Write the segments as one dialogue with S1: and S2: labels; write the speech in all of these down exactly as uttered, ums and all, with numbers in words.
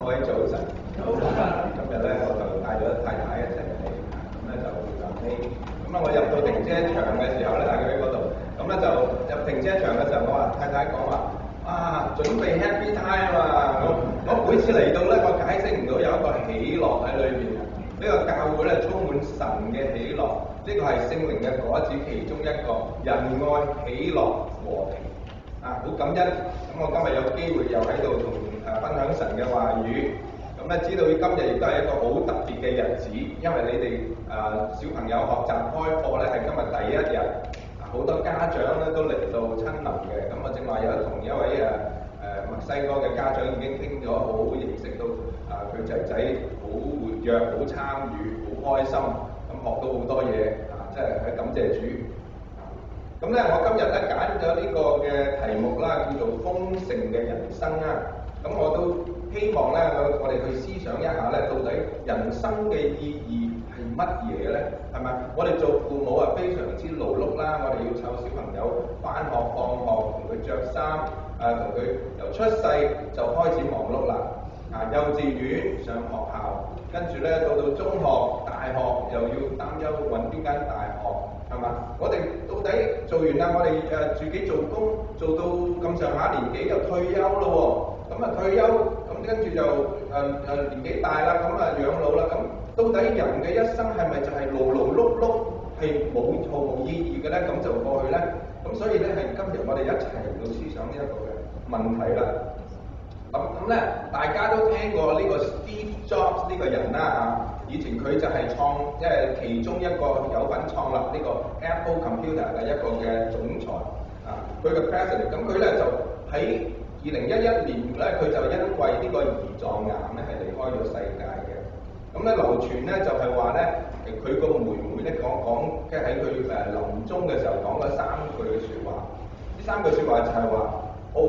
S1: 各位早晨，早晨。今日咧我就帶咗太太一齊嚟，咁咧就臨尾，咁啊我入到停車場嘅時候咧，大概喺嗰度，咁咧就入停車場嘅時候，我話太太講話，啊準備 happy time 啊！我我每次嚟到咧，我解釋唔到有一個喜樂喺裏邊嘅。呢個教會咧充滿神嘅喜樂，呢個係聖靈嘅果子其中一個，仁愛、喜樂、和平。啊，好感恩！咁我今日有機會又喺度同誒分享神嘅話語，咁咧知道今日亦都係一個好特別嘅日子，因為你哋誒、呃、小朋友學習開課咧係今日第一日，好多家長咧都嚟到親臨嘅。咁我正話有同一位誒誒、呃、墨西哥嘅家長已經傾咗，好好認識到啊佢仔仔好活躍、好參與、好開心，咁學到好多嘢啊！即係喺感謝主。咁咧，我今日咧揀咗呢個嘅題目啦，叫做豐盛嘅人生啊。咁我都希望咧，我我哋去思想一下咧，到底人生嘅意義係乜嘢咧？係咪？我哋做父母啊，非常之勞碌啦，我哋要湊小朋友返學放學，同佢着衫，誒同佢由出世就開始忙碌啦。啊，幼稚園上學校，跟住咧到到中學、大學又要擔憂揾邊間大學。係嘛？我哋到底做完啦，我哋誒自己做工做到咁上下年紀就退休咯喎。咁啊退休，咁跟住就誒誒、呃呃、年紀大啦，咁啊養老啦。咁到底人嘅一生係咪就係勞勞碌碌，係冇毫無意義嘅咧？咁就過去咧。咁所以咧係今日我哋一齊嚟到思想呢一個嘅問題啦。咁咁咧，大家都聽過呢個 Steve Jobs 呢個人啦嚇。以前佢就係創，即係其中一個有份創立呢個 Apple Computer 嘅一個嘅總裁啊，佢嘅 president。咁佢咧就喺二零一一年咧，佢就因為呢個胰臟癌咧係離開咗世界嘅。咁咧流傳咧就係話咧，佢個妹妹咧講講，即係喺佢誒臨終嘅時候講咗三句嘅説話。呢三句説話就係話 ：Oh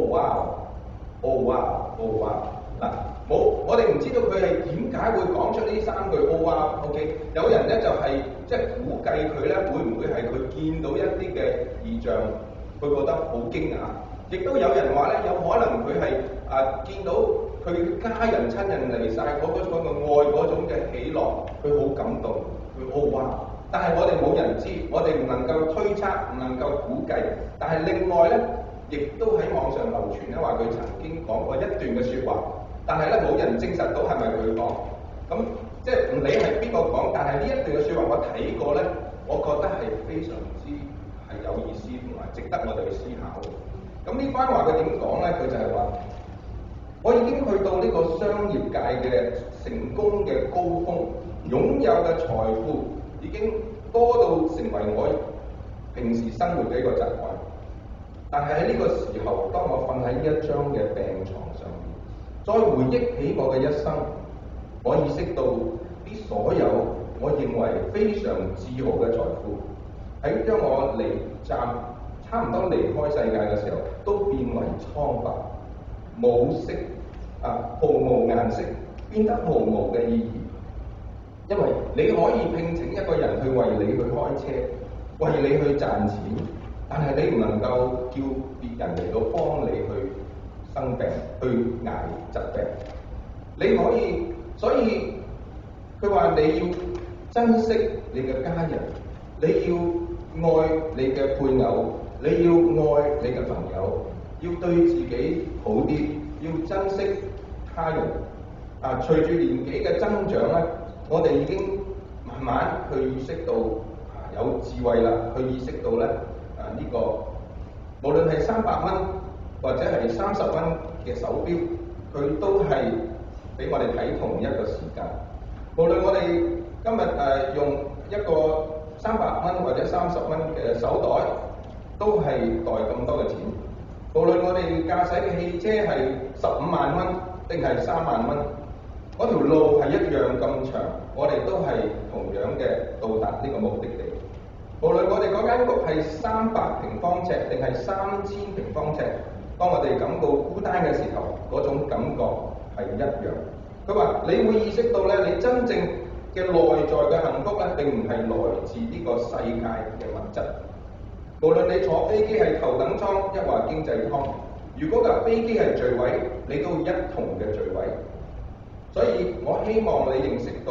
S1: wow，Oh wow，Oh wow。嗱，冇，我哋唔知道佢係點解會講出呢三句 Oh wow，OK？ 有人咧就係即係估計佢咧會唔會係佢見到一啲嘅異象，佢覺得好驚訝。亦都有人話咧，有可能佢係啊見到佢家人親人離晒嗰嗰種嘅愛嗰種嘅喜樂，佢好感動，佢 Oh wow。但係我哋冇人知，我哋唔能夠推測，唔能夠估計。但係另外咧，亦都喺網上流傳咧話佢曾經講過一段嘅説話。但係咧，冇人證實到係咪佢講，咁即係唔理係邊個講，但係呢一段嘅説話我睇過咧，我覺得係非常之係有意思同埋值得我哋去思考嘅。咁呢番話佢點講咧？佢就係話：我已經去到呢個商業界嘅成功嘅高峰，擁有嘅財富已經多到成為我平時生活嘅一個習慣。但係喺呢個時候，當我瞓喺呢一張嘅病床上面，再回憶起我嘅一生，我意識到啲所有我認為非常自豪嘅財富，喺將我離站差唔多離開世界嘅時候，都變為蒼白、冇色啊，毫無顏色，變得毫無嘅意義。因為你可以聘請一個人去為你去開車，為你去賺錢，但係你唔能夠叫別人嚟到幫你去生病，去捱疾病。你可以，所以佢話你要珍惜你嘅家人，你要愛你嘅配偶，你要愛你嘅朋友，要對自己好啲，要珍惜他人。啊，隨住年紀嘅增長咧，我哋已經慢慢去意識到啊有智慧啦，去意識到咧啊呢個無論係三百蚊或者係三十蚊嘅手錶，佢都係俾我哋睇同一個時間。無論我哋今日誒、呃、用一個三百蚊或者三十蚊嘅手袋，都係袋咁多嘅錢。無論我哋駕駛嘅汽車係十五萬蚊定係三萬蚊，嗰條路係一樣咁長，我哋都係同樣嘅到達呢個目的地。無論我哋嗰間屋係三百平方尺定係三千平方尺，當我哋感到孤單嘅時候，嗰種感覺係一樣。佢話：你會意識到咧，你真正嘅內在嘅幸福咧，並唔係來自呢個世界嘅物質。無論你坐飛機係頭等艙，抑或經濟艙，如果架飛機係墜毀，你都一同嘅墜毀。 所以我希望你認識到，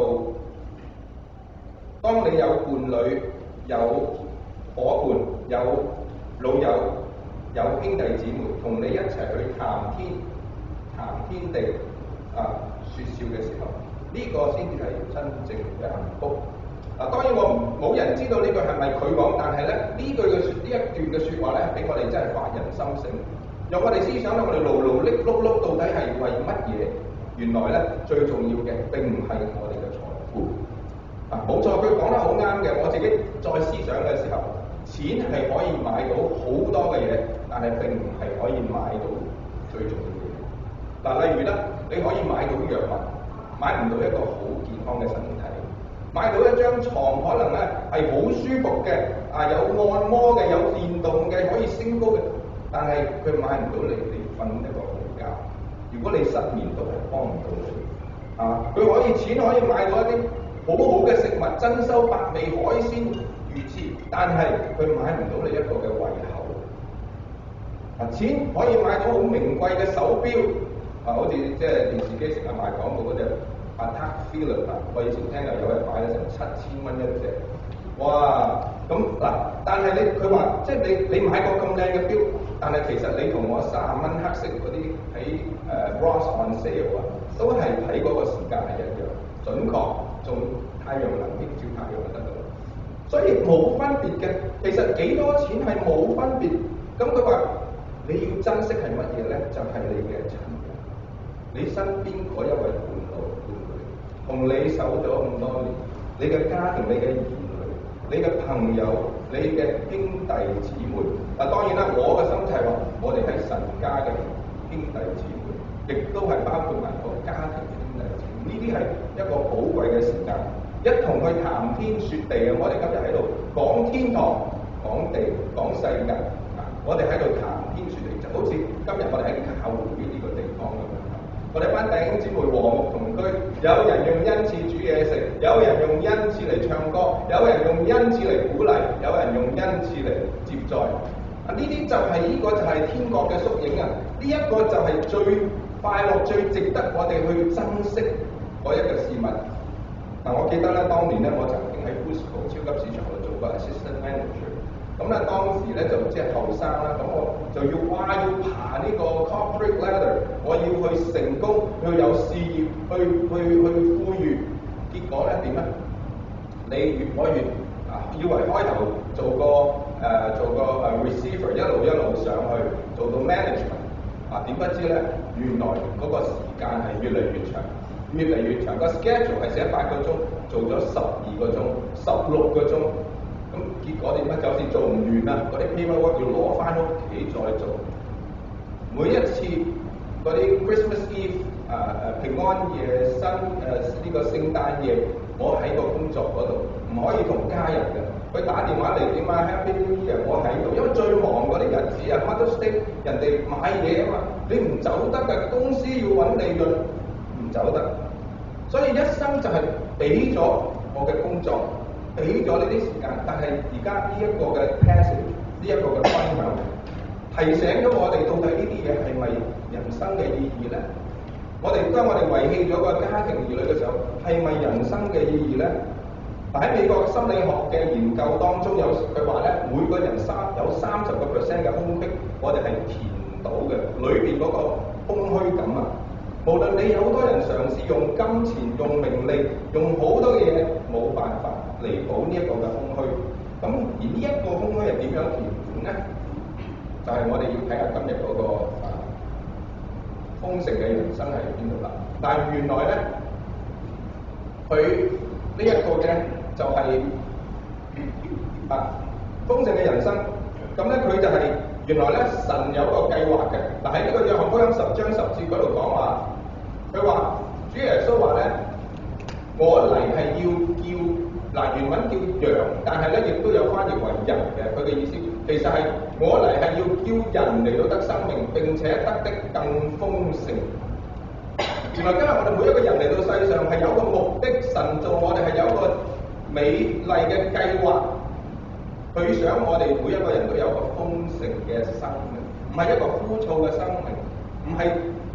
S1: 當你有伴侶、有伙伴、有老友、有兄弟姊妹同你一齊去談天、談天地啊説笑嘅時候，呢、這個先至係真正嘅幸福。嗱，當然我唔冇人知道呢句係咪佢講，但係咧呢句嘅説呢一段嘅説話咧，俾我哋真係發人心醒，讓我哋思想咧，我哋勞勞碌碌碌到底係為乜嘢？原來咧最重要嘅並唔係我哋嘅財富。啊，冇錯，佢講得好啱嘅。我自己再思想嘅時候，錢係可以買到好多嘅嘢，但係並唔係可以買到最重要嘅嘢。嗱，例如咧，你可以買到藥物，買唔到一個好健康嘅身體。買到一張床可能咧係好舒服嘅，啊有按摩嘅，有電動嘅，可以升高嘅，但係佢買唔到你你瞓一個好覺。如果你失眠都係幫唔到你。啊，佢可以錢可以買到一啲好好嘅食物，珍饈百味海鮮魚翅，但係佢買唔到你一個嘅胃口。啊，錢可以買到好名貴嘅手錶，啊好似即係電視機成日賣廣告嗰隻。啊 Patek Philippe 啊，我以前聽又有人買咗成七千蚊一隻，哇！咁嗱，但係你佢話，即係你你買個咁靚嘅錶，但係其實你同我三十蚊黑色嗰啲喺誒 Ross on sale 啊，都係睇嗰個時間係一樣，準確，仲太陽能啲照太陽就得㗎啦。所以冇分別嘅，其實幾多錢係冇分別。咁佢話你要珍惜係乜嘢咧？就係、是、你嘅親人，你身邊嗰一位伴侶。同你守咗咁多年，你嘅家庭、你嘅兒女、你嘅朋友、你嘅兄弟姊妹，嗱當然啦，我嘅心態話，我哋係神家嘅兄弟姊妹，亦都係包括埋個家庭兄弟姊妹，呢啲係一個寶貴嘅時間，一同去談天說地啊！我哋今日喺度講天堂、講地、講世界啊！我哋喺度談天說地，就好似今日我哋喺教會呢個地方咁樣。我哋班弟兄姊妹和睦同居，有人用恩賜煮嘢食，有人用恩賜嚟唱歌，有人用恩賜嚟鼓勵，有人用恩賜嚟接載。啊，呢啲就係、是、呢、這個就係天國嘅縮影啊！呢、這、一個就係最快樂、最值得我哋去珍惜嗰一個事物。嗱、啊，我記得咧，當年咧，我曾經喺 Fusco 超級市場度做過 assistant manager。咁咧當時咧就即係後生啦，咁我就要哇要爬呢個 corporate ladder， 我要去成功，要有事業，去去去富裕。結果咧點咧？你越攞越啊，以為開頭做個誒、呃、做個誒 receiver， 一路一路上去做到 management， 啊點不知咧原來嗰個時間係越嚟越長，越嚟越長。個 schedule 係寫八個鐘，做咗十二個鐘，十六個鐘。咁結果點解？就算做唔完啊！嗰啲 paperwork 要攞翻屋企再做。每一次嗰啲 Christmas Eve 啊誒平安夜、新誒呢、這個聖誕夜，我喺個工作嗰度，唔可以同家人嘅。佢打電話嚟點啊 Happy New Year， 我喺度，因為最忙嗰啲日子啊 Mother's Day， 人哋買嘢啊嘛，你唔走得嘅，公司要揾利潤，唔走得。所以一生就係俾咗我嘅工作。俾咗呢啲時間，但係而家呢一個嘅 passage， 呢一個嘅分享，提醒咗我哋到底呢啲嘢係咪人生嘅意義咧？我哋當我哋遺棄咗個家庭兒女嘅時候，係咪人生嘅意義咧？但喺美國心理學嘅研究當中有佢話咧，每個人三有三十個 percent 嘅空隙，我哋係填唔到嘅，裏邊嗰個空虛感啊！無論你有好多人嘗試用金錢、用名利、用好多嘢，冇辦法彌補呢一個嘅空虛。咁而呢一個空虛係點樣填滿咧？就係、是、我哋要睇下今日嗰、那個啊豐盛嘅人生係邊度啦。但係原來咧，佢呢一個嘅就係、是、啊豐盛嘅人生。咁咧佢就係、是、原來咧神有一個計劃嘅。嗱喺呢個約翰福音十章十節嗰度講話。佢話：主耶穌話咧，我嚟係要叫嗱原文叫羊，但係咧亦都有翻譯為人嘅。佢嘅意思其實係我嚟係要叫人嚟到得生命，並且得的更豐盛。原來今日我哋每一個人嚟到世上係有個目的，神造我哋係有一個美麗嘅計劃，佢想我哋每一個人都有個豐盛嘅生命，唔係一個枯燥嘅生命，唔係。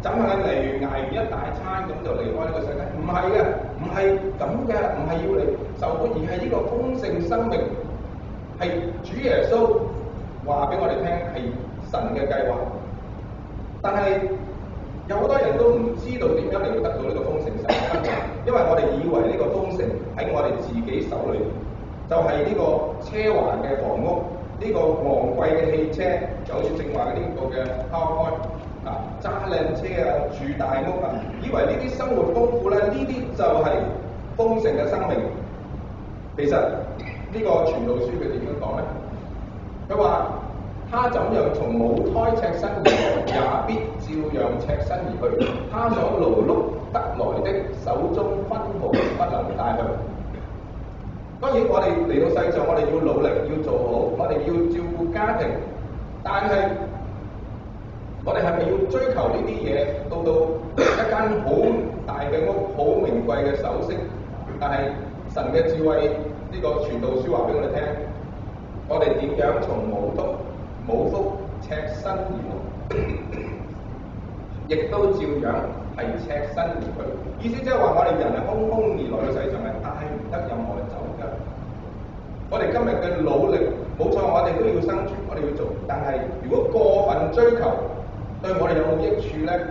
S1: 怎係嚟捱完一大餐咁就離開呢個世界？唔係嘅，唔係咁嘅，唔係要嚟受苦，而係呢個豐盛生命係主耶穌話俾我哋聽係神嘅計劃。但係有好多人都唔知道點樣嚟到得到呢個豐盛生命，因為我哋以為呢個豐盛喺我哋自己手裏邊，就係、是、呢個奢華嘅房屋，呢、這個昂貴嘅汽車，就好似正話呢個嘅 PowerPoint。啊！揸靚車啊，住大屋啊，以為呢啲生活豐富咧，呢啲就係豐盛嘅生命。其實呢個傳道書佢點樣講咧？佢話：他怎樣從母胎赤身而來，也必照樣赤身而去。他所勞碌得來的，手中分毫不能帶去。當然，我哋嚟到世上，我哋要努力，要做好，我哋要照顧家庭，但係，我哋係咪要追求呢啲嘢，到到一間好大嘅屋、好名貴嘅首飾？但係神嘅智慧呢、這個傳道書話俾我哋聽，我哋點樣從母腹母腹赤身而來，亦都照樣係赤身而去。意思即係話我哋人係空空而來嘅世上係帶唔得任何嘅走嘅。我哋今日嘅努力冇錯，我哋都要生存，我哋要做。但係如果過分追求，對我哋有冇益處咧？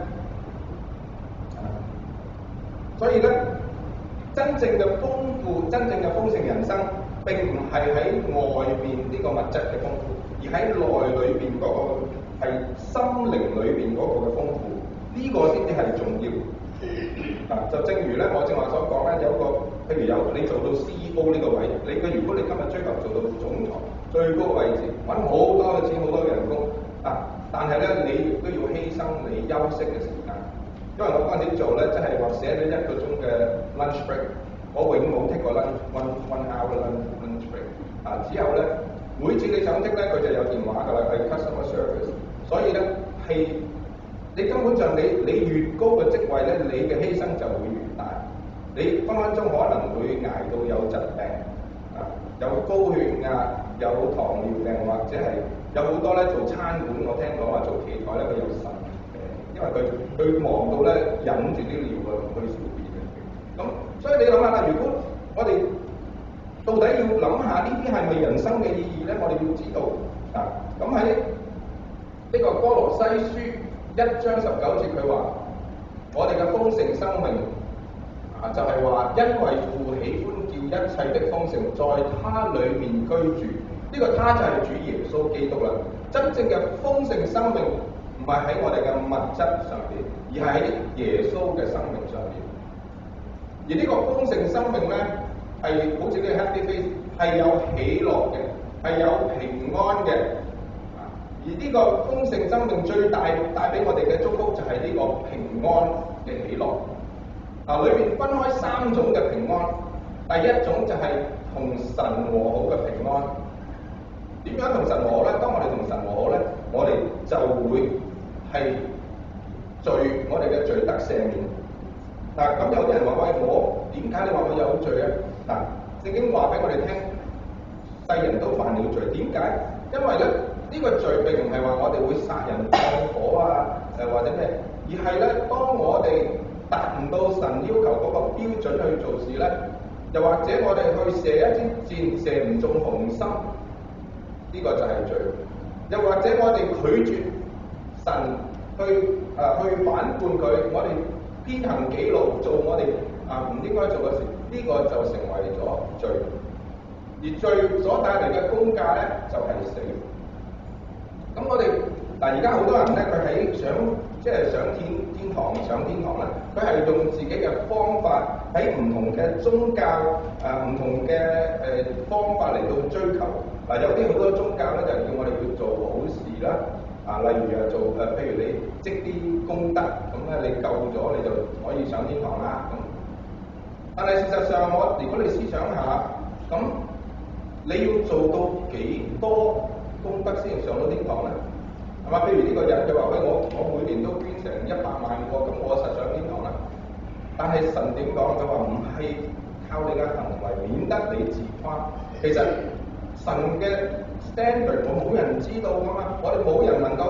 S1: 所以咧，真正嘅豐富、真正嘅豐盛人生，並唔係喺外邊呢個物質嘅豐富，而喺內裏邊嗰個係心靈裏邊嗰個嘅豐富，呢、這個先至係重要。嗱、啊，就正如咧，我正話所講咧，有個譬如有你做到 C E O 呢個位，你嘅如果你今日追求做到總裁最高位置，揾好多嘅錢、好多嘅人工啊！但係咧，你亦都要犧牲你休息嘅時間，因為我嗰陣時做咧，即係話寫咗一個鐘嘅 lunch break，我永冇 take 過 lunch one one hour lunch lunch break。啊，之後咧，每次你想 take 咧，佢就有電話㗎啦，係 customer service。所以咧，係你根本上你你越高嘅職位咧，你嘅犧牲就會越大。你分分鐘可能會捱到有疾病，啊，有高血壓，有糖尿病或者係。有好多咧做餐館，我聽講話做企台咧，佢有腎病，因為佢佢忙到咧忍住啲尿啊去小便嘅。咁所以你諗下啦，如果我哋到底要諗下呢啲係咪人生嘅意義咧？我哋要知道啊。咁喺呢個歌羅西書一章十九節，佢話：我哋嘅豐盛生命啊，就係話因為父喜歡叫一切的豐盛在他裡面居住。呢個他就係主耶穌基督啦。真正嘅豐盛生命唔係喺我哋嘅物質上邊，而係喺耶穌嘅生命上邊。而呢個豐盛生命咧，係好似呢個 Happy Face 係有喜樂嘅，係有平安嘅。而呢個豐盛生命最大帶俾我哋嘅祝福就係呢個平安嘅喜樂。啊，裏面分開三種嘅平安。第一種就係同神和好嘅平安。點樣同神和好咧？當我哋同神和好咧，我哋就會係罪，我哋嘅罪得赦免。嗱、啊，咁有啲人話：喂，我點解你話我有罪啊？嗱，聖經話俾我哋聽，世人都犯了罪。點解？因為咧，呢、這個罪並唔係話我哋會殺人放火啊，誒或者咩，而係咧，當我哋達唔到神要求嗰個標準去做事咧，又或者我哋去射一支箭射唔中紅心。呢個就係罪，又或者我哋拒絕神去誒、呃、去反叛佢，我哋偏行己路做我哋啊唔應該做嘅事，呢、這個就成為咗罪。而罪所帶嚟嘅工價咧，就係、是、死。咁我哋嗱而家好多人咧，佢喺想即係上天天堂上天堂咧，佢係用自己嘅方法喺唔同嘅宗教啊唔、呃、同嘅誒、呃、方法嚟到追求。嗱、啊，有啲好多宗教咧就叫我哋要做好事啦，啊，例如啊做誒、呃，譬如你積啲功德，咁咧你救咗你就可以上天堂啦。咁，但係事實上我如果你思想下，咁你要做到幾多功德先上到天堂咧？係嘛？譬如呢個人佢話：喂，我我每年都捐成一百萬個，咁我實上天堂啦。但係神點講？佢話唔係靠你嘅行為，免得你自誇。其實神嘅 standard 我冇人知道噶嘛，我哋冇人能夠達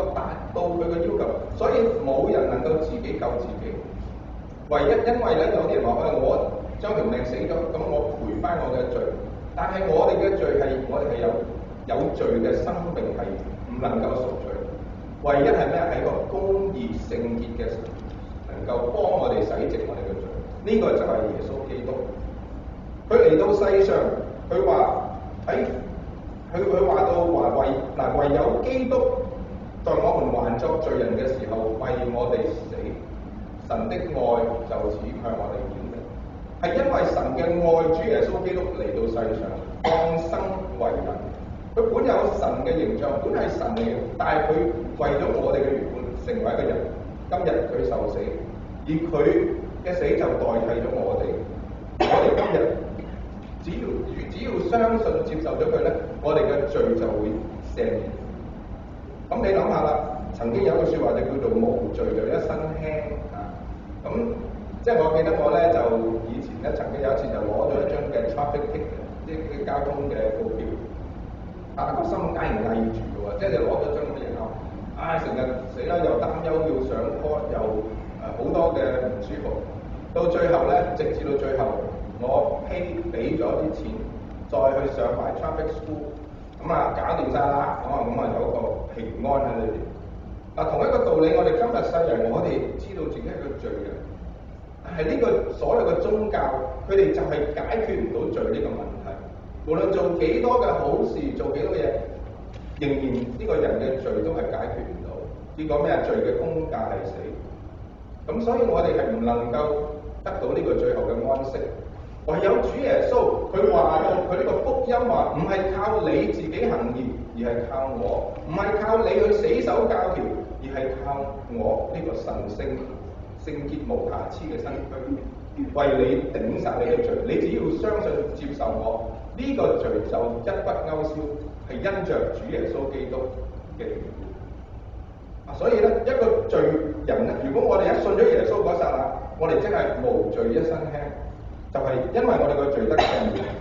S1: 到佢嘅要求，所以冇人能夠自己救自己。唯一因為咧，有啲人話：喂，我將條命死咗，咁我賠翻我嘅罪。但係我哋嘅罪係，我哋係有有罪嘅生命係唔能夠贖罪。唯一係咩？係一個公義聖潔嘅神，能夠幫我哋洗淨我哋嘅罪。呢、這個就係耶穌基督。佢嚟到世上，佢話喺佢佢話到話為嗱唯有基督在我們還作罪人嘅時候為我哋死。神的愛就此向我哋顯明，係因為神嘅愛，主耶穌基督嚟到世上，降生為人。佢本有神嘅形象，本係神嚟嘅，但係佢為咗我哋嘅緣故，成為一個人。今日佢受死，而佢嘅死就代替咗我哋。我哋今日只要只要相信接受咗佢咧，我哋嘅罪就會赦免。咁你諗下啦，曾經有一句説話就叫做無罪就一身輕。咁即係我記得我咧就以前咧曾經有一次就攞咗一張嘅 traffic ticket，即係啲交通嘅告票，但係個心梗係翳住嘅喎，即係你攞咗張咁嘅嘢後，唉成日死啦，又擔憂要上 court，又誒好、呃、多嘅唔舒服，到最後咧，直至到最後我 pay 俾咗啲錢，再去上埋 traffic school，咁啊搞掂晒啦，咁啊咁啊有個平安喺裏邊。嗱，同一個道理，我哋今日世人，我哋知道自己係個罪人，但係呢個所有嘅宗教，佢哋就係解決唔到罪呢個問題。無論做幾多嘅好事，做幾多嘢，仍然呢個人嘅罪都係解決唔到。結果咩啊？罪嘅工價係死。咁所以我哋係唔能夠得到呢個最後嘅安息。唯有主耶穌，佢話到佢呢個福音話，唔係靠你自己行義，而係靠我；唔係靠你去死守教條，而係靠我呢個神聖、聖潔無瑕疵嘅身軀，為你頂晒你嘅罪。你只要相信接受我，呢、這個罪就一筆勾銷，係因着主耶穌基督嘅緣故。啊，所以咧，一個罪人咧，如果我哋一信咗耶穌嗰剎那，我哋真係無罪一身輕。就係因為我哋個罪得赦免。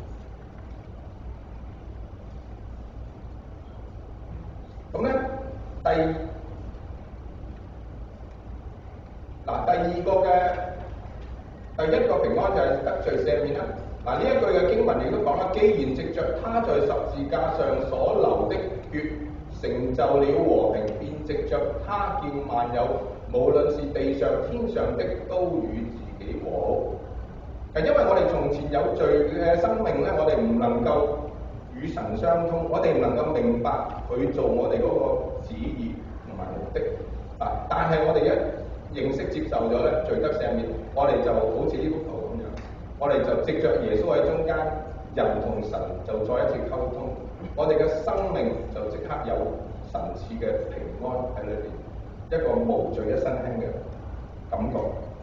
S1: 咁咧，第嗱第二個嘅第一個平安就係得罪赦免啦。嗱呢一句嘅經文亦都講啦，既然藉着他在十字架上所流的血成就了和平，便藉着他叫萬有，無論是地上天上的，都與自己和好。係因為我哋從前有罪嘅生命咧，我哋唔能夠與神相通，我哋唔能夠明白佢做我哋嗰個旨意同埋目的。啊！但係我哋一認識接受咗咧，罪得赦免，我哋就好似呢幅圖咁樣，我哋就藉着耶穌喺中間，人同神就再一次溝通，我哋嘅生命就即刻有神賜嘅平安喺裏邊，一個無罪一身輕嘅感覺。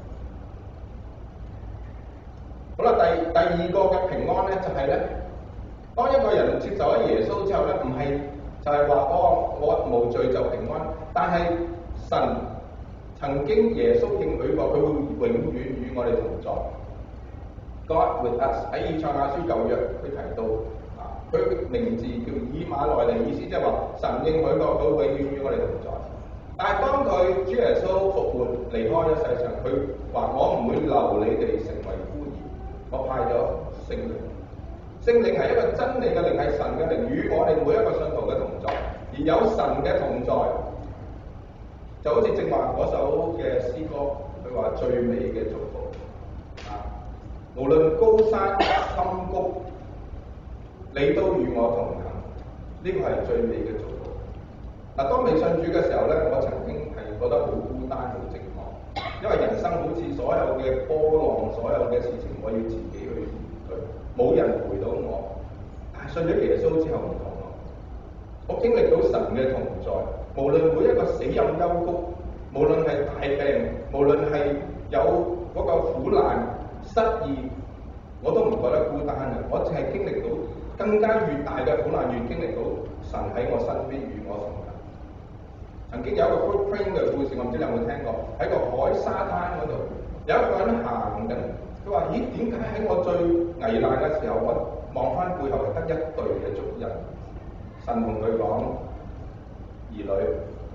S1: 好啦，第第二個嘅平安咧，就係、是、咧，當一個人接受咗耶穌之後咧，唔係就係話哦，我無罪就平安，但係神曾經耶穌應許過，佢會永遠與我哋同在。God with us 喺以賽亞書舊約佢提到啊，佢名字叫以馬內利，意思即係話神應許過，佢永遠與我哋同在。但係當佢主耶穌復活離開咗世上，佢話我唔會留你哋成為孤兒。我派咗聖靈，聖靈係一個真理嘅靈，係神嘅靈，與我哋每一個信徒嘅同在。而有神嘅同在，就好似正話嗰首嘅詩歌，佢話最美嘅祝福啊！無論高山深谷，你都與我同行，呢、這個係最美嘅祝福。嗱、啊，當未信主嘅時候咧，我曾經係覺得好孤單、好寂寞。因為人生好似所有嘅波浪，所有嘅事情，我要自己去面對，冇人陪到我。但係信咗耶穌之後唔同咯，我經歷到神嘅同在，無論每一個死蔭幽谷，無論係大病，無論係有嗰個苦難、失意，我都唔覺得孤單嘅。我淨係經歷到更加越大嘅苦難，越經歷到神喺我身邊與我同行。曾經有一個 footprint 嘅故事，我唔知你有冇聽過？喺個海沙灘嗰度，有一個人行緊，佢話：咦，點解喺我最危難嘅時候，我望翻背後係得一對嘅足印？神同佢講：兒女，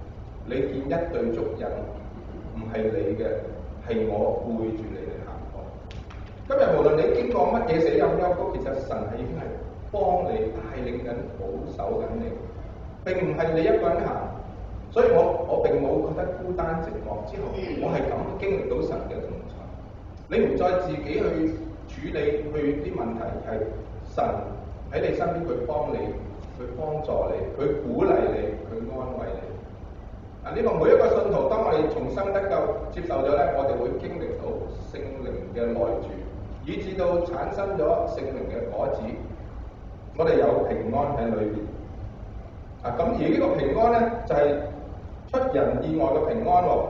S1: 你見一對足印，唔係你嘅，係我背住你嚟行過。今日無論你經過乜嘢死蔭幽谷，其實神係已經係幫你帶領緊、保守緊你，並唔係你一個人行。所以我我並冇覺得孤單寂寞，之後我係咁經歷到神嘅同在。你唔再自己去處理去啲問題，係神喺你身邊，佢幫你，佢幫助你，佢鼓勵你，佢安慰你。啊！呢個每一個信徒，當我哋重生得救、接受咗咧，我哋會經歷到聖靈嘅內住，以至到產生咗聖靈嘅果子。我哋有平安喺裏邊。啊！咁而呢個平安咧，就係、是、出人意外嘅平安喎。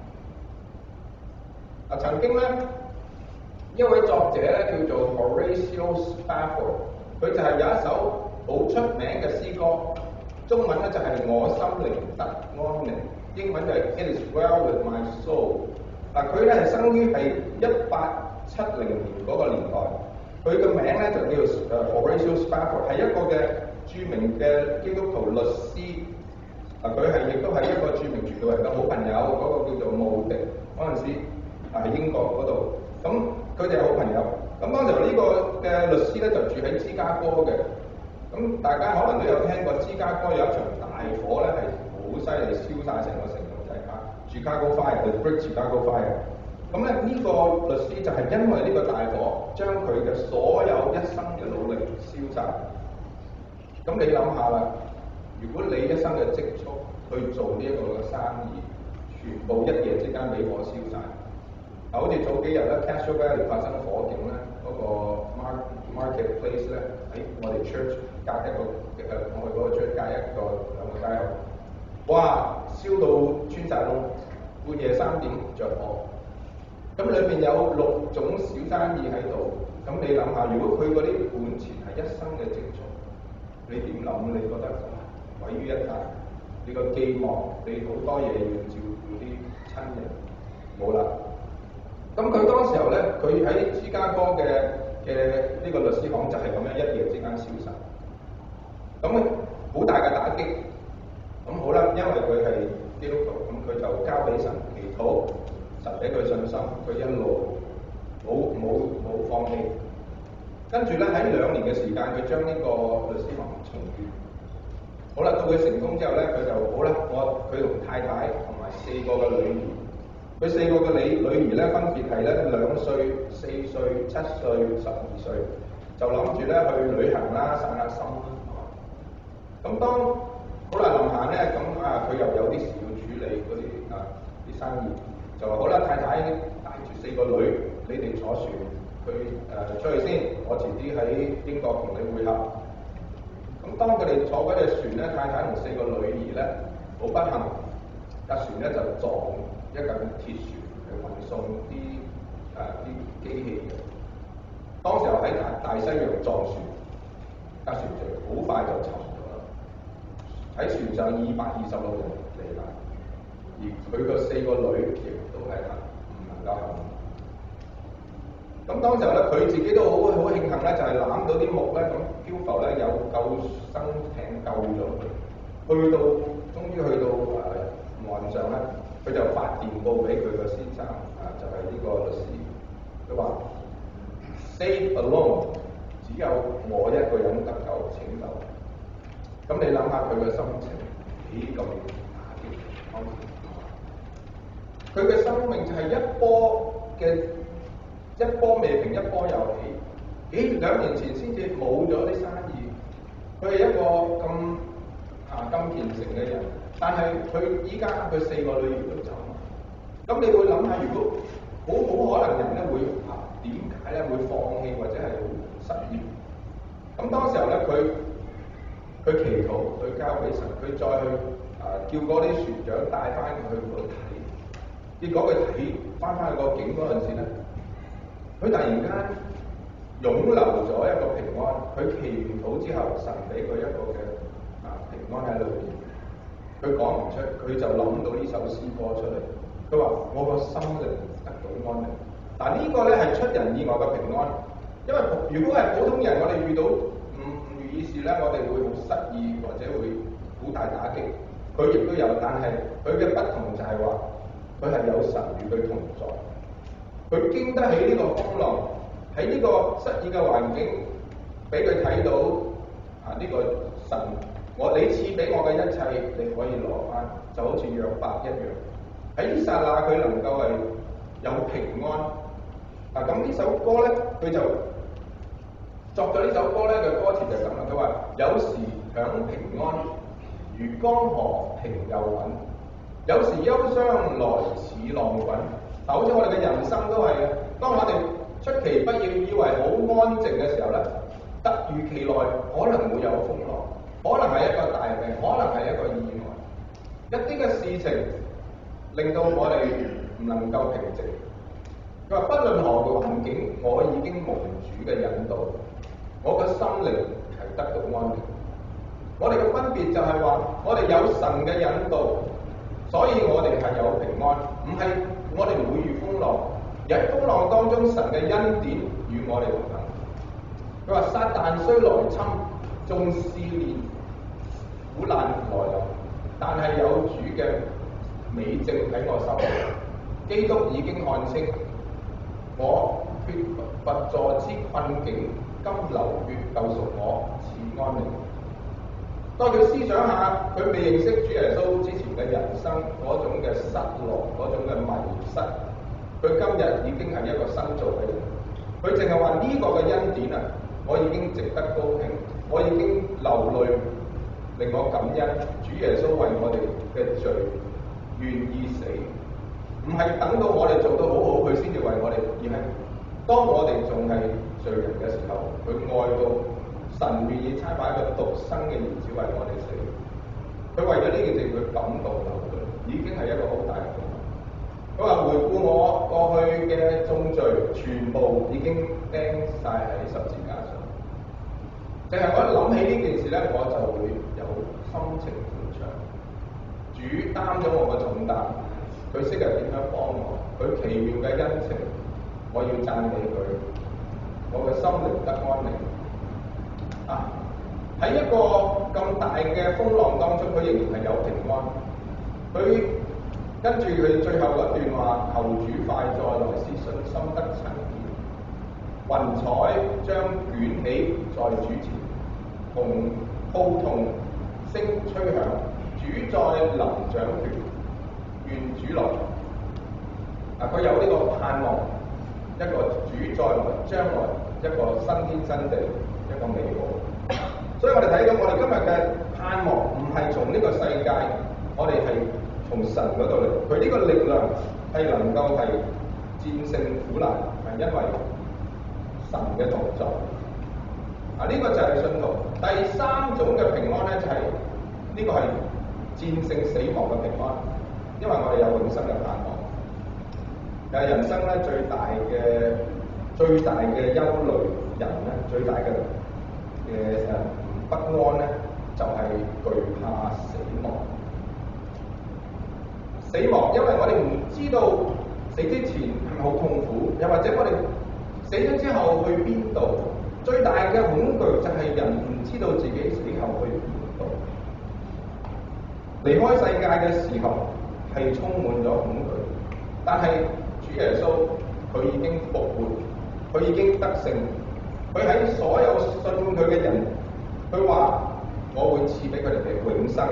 S1: 啊！曾經咧，一位作者咧叫做 Horatio Spafford， 佢就係有一首好出名嘅詩歌，中文咧就係、是、我心靈得安寧，英文就係 It is well with my soul。嗱，佢咧係生於係一八七零年嗰個年代，佢嘅名咧就叫做 Horatio Spafford， 係一個嘅著名嘅基督徒律師。啊，佢係亦都係一個著名傳道人嘅好朋友，嗰、那個叫做慕迪嗰陣時喺英國嗰度。咁佢哋係好朋友。咁當時呢個嘅律師咧就住喺芝加哥嘅。咁大家可能都有聽過芝加哥有一場大火咧，係好犀利，燒晒成個城咁滯嚇。Chicago Fire，The Great Chicago Fire。咁咧呢個律師就係因為呢個大火，將佢嘅所有一生嘅努力燒晒。咁你諗下啦，如果你一生嘅積蓄去做呢一個嘅生意，全部一夜之間俾火燒晒。啊，好似早幾日咧 Castro Valley 發生火警咧，嗰、那個 Marketplace 咧喺我哋 church 隔一個誒，我哋嗰個 church 隔一個兩個街口，哇！燒到穿晒窿，半夜三點着火。咁裏邊有六種小生意喺度，咁你諗下，如果佢嗰啲本錢係一生嘅積蓄，你點諗？你覺得毀於一旦？你個寄望，你好多嘢要照顧啲親人，冇啦。咁佢當時候咧，佢喺芝加哥嘅嘅呢個律師行就係咁樣一夜之間消失。咁好大嘅打擊。咁好啦，因為佢係基督徒，咁佢就交俾神祈禱，神俾佢信心，佢一路冇冇冇放棄。跟住咧喺兩年嘅時間，佢將呢個律師行重建。好啦，到佢成功之後咧，佢就好啦，我佢同太太同埋四個嘅女兒。佢四個嘅女女兒咧，分別係咧兩歲、四歲、七歲、十二歲，就諗住咧去旅行啦、散下心啦。咁當好啦，臨行咧，咁啊佢又有啲事要處理嗰啲啊啲生意，就話好啦，太太帶住四個女，你哋坐船去誒、呃、出去先，我遲啲喺英國同你會合。咁當佢哋坐嗰隻船咧，太太同四個女兒咧，好不幸架船咧就撞一架鐵船去運送啲誒啲機器嘅。當時候喺大大西洋撞船，架船就好快就沉咗啦。喺船上二百二十六人罹難，而佢個四個女亦都係唔能夠行。咁當時候咧，佢自己都好好慶幸咧，就係、是、攬到啲木咧，咁漂浮咧有救生艇救咗佢，去到終於去到誒、呃、岸上咧。佢就發電報俾佢個先生，啊，就係、是、呢個律師，佢話 Save alone， 只有我一個人得救拯救。咁你諗下佢嘅心情幾咁打擊？佢嘅生命就係一波嘅一波未平，一波又起。咦，兩年前先至冇咗啲生意，佢係一個咁啊咁虔誠嘅人。但係佢依家佢四個女兒都走，咁你會諗下，如果好好可能人咧會啊點解咧會放棄或者係好失業？咁當時候咧，佢佢祈禱，佢交俾神，佢再去啊叫嗰啲船長帶翻佢去嗰度睇。結果佢睇翻翻去個景嗰陣時咧，佢突然間湧流咗一個平安。佢祈完禱之後，神俾佢一個嘅啊平安喺裏邊。佢講唔出，佢就諗到呢首詩歌出嚟。佢話：我個心靈得到安寧。嗱，呢個咧係出人意外嘅平安。因為如果係普通人，我哋遇到唔唔如意事咧，我哋會好失意或者會好大打擊。 佢亦都有，但係佢嘅不同就係話，佢係有神與佢同在，佢經得起呢個風浪，喺呢個失意嘅環境，俾佢睇到啊呢、這個神，我你賜俾我嘅一切，你可以攞翻，就好似約伯一樣。喺呢剎那佢能夠係有平安。啊咁呢首歌咧，佢就作咗呢首歌咧嘅歌詞就係咁啦。佢話有時享平安，如江河平又穩；有時憂傷來似浪滾。嗱，好似我哋嘅人生都係嘅。當我哋出其不意以為好安靜嘅時候咧，突如其來可能會有風浪，可能係一個大病，可能係一個意外，一啲嘅事情令到我哋唔能夠平靜。佢話不論何個環境，我已經蒙主嘅引導，我嘅心靈係得到安寧。我哋嘅分別就係話，我哋有神嘅引導，所以我哋係有平安，唔係我哋唔會遇風浪，而喺風浪當中，神嘅恩典與我哋同行。佢話撒但雖來侵，縱試煉苦難來臨，但係有主嘅美證喺我心裏，基督已經看清。我缺乏助之困境，今流血救贖我，賜安寧。當佢思想下佢未認識主耶穌之前嘅人生嗰種嘅失落、嗰種嘅迷失，佢今日已經係一個新造嘅人。佢淨係話呢個嘅恩典啊，我已經值得高興，我已經流淚令我感恩。主耶穌為我哋嘅罪願意死。唔係等到我哋做到好好，佢先至為我哋，而係當我哋仲係罪人嘅時候，佢愛到神願意差派一個獨生嘅兒子為我哋死。佢為咗呢件事，佢感動流淚，已經係一個好大嘅功勞。佢話回顧我過去嘅眾罪，全部已經釘晒喺十字架上。淨係我一諗起呢件事咧，我就會有心情歡暢。主擔咗我嘅重擔。佢識得點樣幫我，佢奇妙嘅恩情，我要讚美佢，我嘅心靈得安寧。啊！喺一個咁大嘅風浪當中，佢仍然係有平安。佢跟住佢最後嗰段話：求主快再來，使信心得陳建。雲彩將捲起在主前，同號筒聲吹響，主再臨掌權。願主來，嗱佢有呢個盼望，一個主再來，將來一個新天新地，一個美好。所以我哋睇到我哋今日嘅盼望，唔係從呢個世界，我哋係從神嗰度嚟。佢呢個力量係能夠係戰勝苦難，係因為神嘅同在。啊，呢、這個就係信徒。第三種嘅平安咧，就係、是、呢個係戰勝死亡嘅平安。因為我哋有永生嘅盼望，誒人生咧最大嘅最大嘅憂慮，人咧最大嘅嘅誒不安咧，就係、是、懼怕死亡。死亡，因為我哋唔知道死之前係咪好痛苦，又或者我哋死咗之後去邊度？最大嘅恐懼就係人唔知道自己死後去邊度。離開世界嘅時候，係充滿咗恐懼，但係主耶穌佢已經復活，佢已經得勝，佢喺所有信佢嘅人，佢話我會賜俾佢哋嘅永生。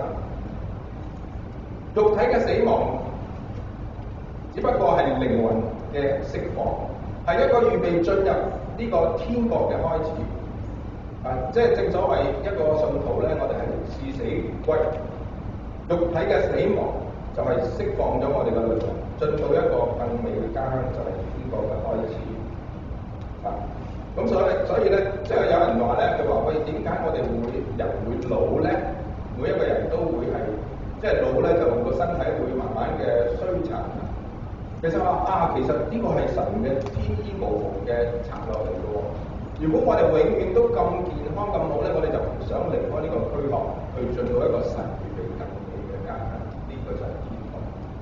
S1: 肉體嘅死亡只不過係靈魂嘅釋放，係一個預備進入呢個天國嘅開始。啊，即係正所謂一個信徒咧，我哋係視死如歸，肉體嘅死亡就係釋放咗我哋嘅靈魂，進到一個更美嘅家鄉，就係天國嘅開始。啊，咁所以所以咧，即係有人話咧，佢話喂，點解我哋會人會老咧？每一個人都會係即係老咧，就個身體會慢慢嘅衰殘。其實話啊，其實呢個係神嘅天衣無縫嘅策略嚟嘅喎。如果我哋永遠都咁健康咁好咧，我哋就唔想離開呢個軀殼，去進到一個神預備更美嘅家鄉。呢個就係天堂。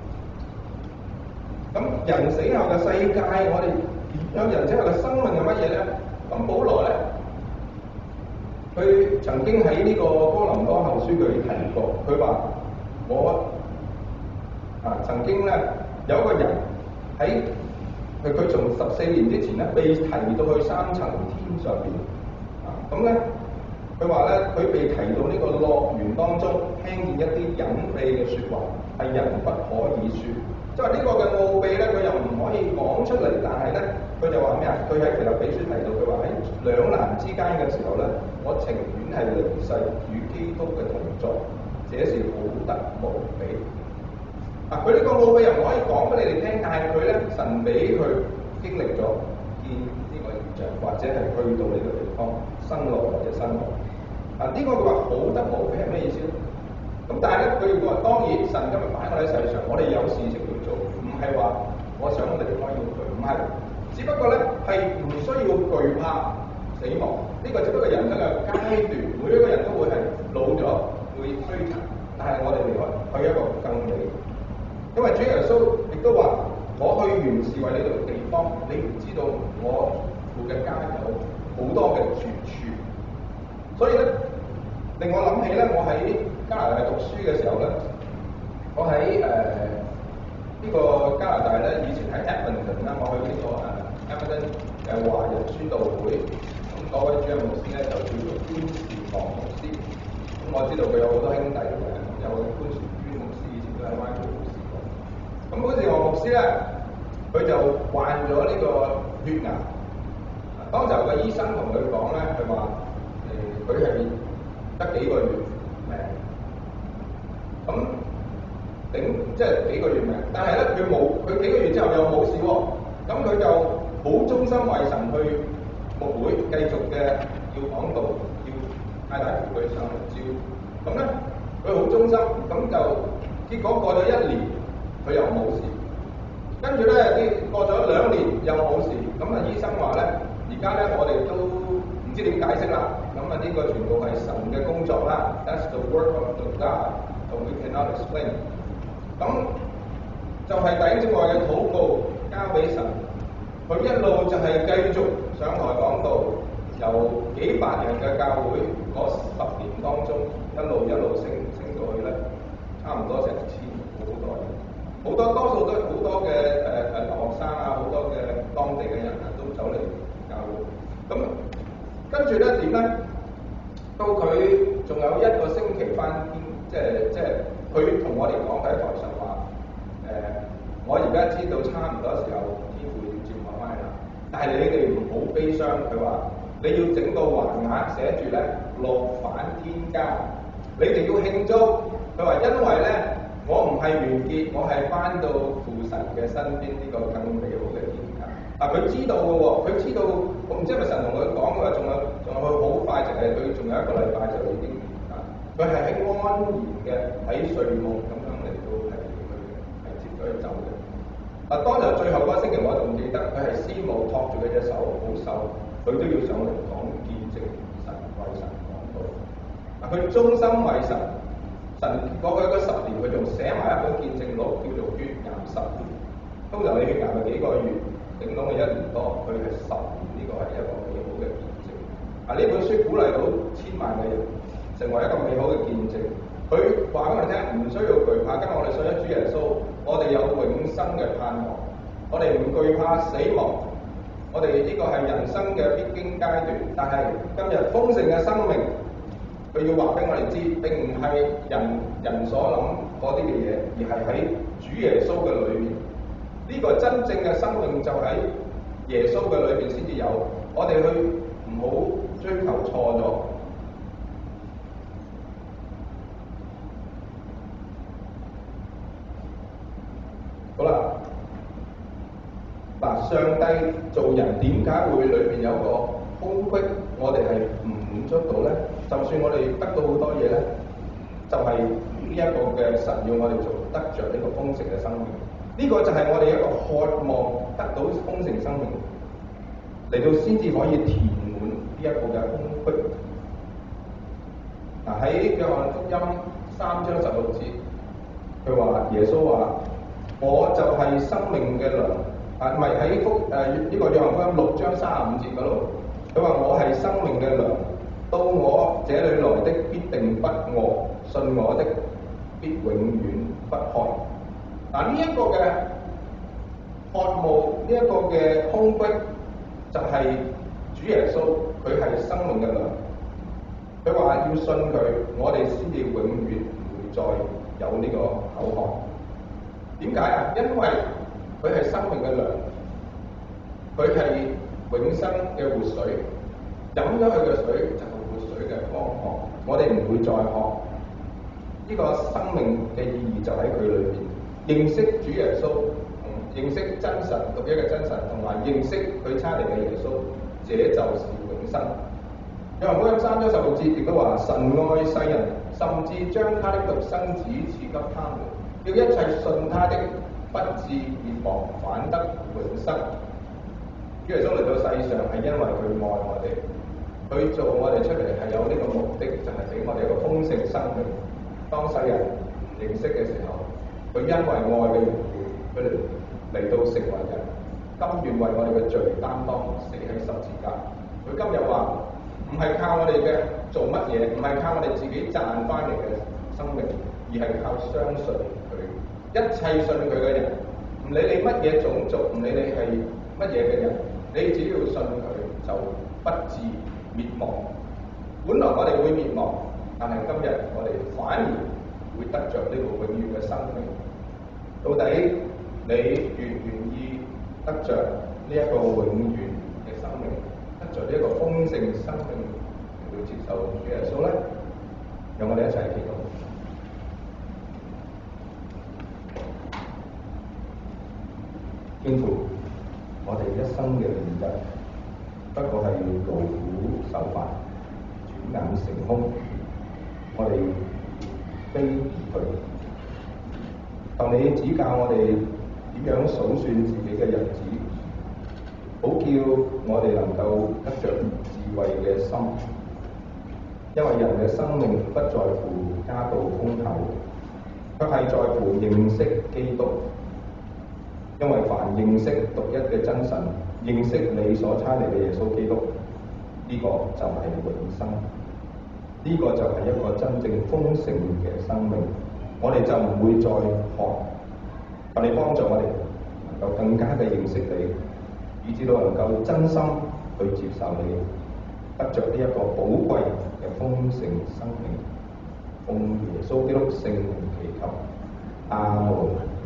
S1: 咁人死後嘅世界，我哋有人死後嘅生命係乜嘢咧？咁保羅咧，佢曾經喺呢個哥林多後書佢提過，佢話我啊曾經咧有一個人喺佢佢從十四年之前咧被提到去三層天上邊啊，咁咧佢話咧佢被提到呢個樂園當中，聽見一啲隱秘嘅説話，係人不可以説。即係呢個嘅奧秘咧，佢又唔可以講出嚟，但係咧，佢就話咩啊？佢喺腓立比書提到，佢話喺兩難之間嘅時候咧，我情願係離世與基督嘅同在，這是好得無比。啊！佢呢個奧秘又唔可以講俾你哋聽，但係佢咧神俾佢經歷咗見呢個異象，或者係去到呢個地方生樂或者生亡。啊！呢、這個佢話好得無比係咩意思咧？咁但係咧，佢亦都話當然神今日擺我哋喺世上，我哋有事情要做，唔係話我想離開要佢，唔係，只不過咧係唔需要懼怕死亡。呢、這個只不過人生嘅階段，每一個人都會係老咗，會衰殘，但係我哋離開去一個更美。因為主耶穌亦都話：我去原是為呢度地方，你唔知道我父嘅家有好多嘅住處，所以咧令我諗起咧，我喺加拿大讀書嘅時候咧，我喺誒呢個加拿大咧，以前喺 Edmonton 啦，我去呢、這個誒 Edmonton 嘅華人宣道會，咁嗰位主任牧師咧就叫做潘士望牧師，咁我知道佢有好多兄弟嘅，有潘士娟牧師，以前都喺灣區牧師過。咁潘士望牧師咧，佢就患咗呢個血癌，當時候個醫生同佢講咧，佢話誒佢係得幾個月命。咁頂即係幾個月命，但係咧佢冇，佢幾個月之後又冇事喎。咁佢就好忠心為神去牧會，繼續嘅要講道，要太太扶佢上嚟招。咁咧佢好忠心，咁就結果過咗一年，佢又冇事。跟住咧啲過咗兩年又冇事。咁啊醫生話咧，而家咧我哋都唔知點解釋啦。咁啊呢個全部係神嘅工作啦。That's the work of the God. We cannot explain。咁就係弟兄姊妹嘅禱告交俾神，佢一路就係繼續上台講道，由幾百人嘅教會嗰十年當中，一路一路升升到去咧，差唔多成千好多人，好多多數都好多嘅誒誒留學生啊，好多嘅當地嘅人啊，都走嚟教會。咁跟住咧點咧？到佢仲有一個星期翻天。即係即係佢同我哋講喺台上話，誒、呃，我而家知道差唔多時候天父要接我翻嚟啦，但係你哋唔好悲傷。佢話你要整個橫額寫住咧樂返天家，你哋要慶祝。佢話因為咧我唔係完結，我係翻到父神嘅身邊呢個更美好嘅天家。啊，佢知道嘅喎，佢知道，我唔知係咪神同佢講嘅話，仲有仲有佢好快就係佢仲有一個禮拜就已經。佢係喺安然嘅喺睡夢咁樣嚟到係佢係接佢走嘅。啊，當日最後嗰個星期我仲記得，佢係師母托住佢隻手好瘦，佢都要上嚟講見證神為神講道。啊，佢忠心為神，神過去嗰十年佢仲寫埋一本見證錄，叫做血癌十年。通常你血癌係幾個月，頂籠係一年多，佢係十年，呢、這個係一個美好嘅見證。啊，呢本書鼓勵到千萬嘅人。成為一個美好嘅見證，佢話俾我哋聽，唔需要懼怕，跟我哋信咗主耶穌，我哋有永生嘅盼望，我哋唔懼怕死亡，我哋呢個係人生嘅必經階段。但係今日豐盛嘅生命，佢要話俾我哋知，並唔係人人所諗嗰啲嘅嘢，而係喺主耶穌嘅裏面。呢、這個真正嘅生命就喺耶穌嘅裏面先至有，我哋去唔好追求錯咗。好啦，嗱，上帝做人點解會裏邊有個空隙，我哋係唔滿足到咧？就算我哋得到好多嘢咧，就係呢一個嘅神要我哋做，得着呢個豐盛嘅生命。呢、這個就係我哋一個渴望得到豐盛生命嚟到先至可以填滿呢一個嘅空隙。嗱，喺約翰福音三章十六節，佢話耶穌話。我就係生命嘅糧，啊，唔係喺福誒呢個約翰福音六章三十五節嗰度，佢話我係生命嘅糧，到我這裏來的必定不餓，信我的必永遠不渴。嗱，呢一個嘅渴慕，呢、這、一個嘅空隙，就係主耶穌，佢係生命嘅糧。佢話要信佢，我哋先至永遠唔會再有呢個口渴。點解啊？因為佢係生命嘅糧，佢係永生嘅活水。飲咗佢嘅水就係活水嘅江河，我哋唔會再渴。呢、這個生命嘅意義就喺佢裏邊。認識主耶穌，同認識真神獨一嘅真神，同埋認識佢差嚟嘅耶穌，這就是永生。約翰福音三章十六節亦都話：神愛世人，甚至將他的獨生子賜給他們，叫一切信他的不至滅亡，反得永生。主耶穌嚟到世上係因為佢愛我哋，佢做我哋出嚟係有呢個目的，就係、是、俾我哋一個豐盛生命。當世人唔認識嘅時候，佢因為愛嘅緣故，佢哋嚟到成為人，甘願為我哋嘅罪擔當，死喺十字架。佢今日話唔係靠我哋嘅做乜嘢，唔係靠我哋自己賺翻嚟嘅生命，而係靠相信佢。一切信佢嘅人，唔理你乜嘢種族，唔理你係乜嘢嘅人，你只要信佢，就不至滅亡。本來我哋會滅亡，但係今日我哋反而會得着呢個永遠嘅生命。到底你願唔願意得着呢一個永遠嘅生命，得着呢一個豐盛生命，嚟到接受主耶穌咧？讓我哋一齊祈禱。天父，我哋一生嘅練習，不過係勞苦受煩，轉眼成空，我哋飛而去。求你指教我哋點樣數算自己嘅日子，好叫我哋能夠得着智慧嘅心。因為人嘅生命不在乎家道豐厚，卻係在乎認識基督。因為凡認識獨一嘅真神，認識你所差嚟嘅耶穌基督，呢、這個就係永生。呢、這個就係一個真正豐盛嘅生命。我哋就唔會再渴，求你幫助我哋能夠更加嘅認識你，以至到能夠真心去接受你，得着呢一個寶貴嘅豐盛生命。奉耶穌基督聖名祈求，阿門。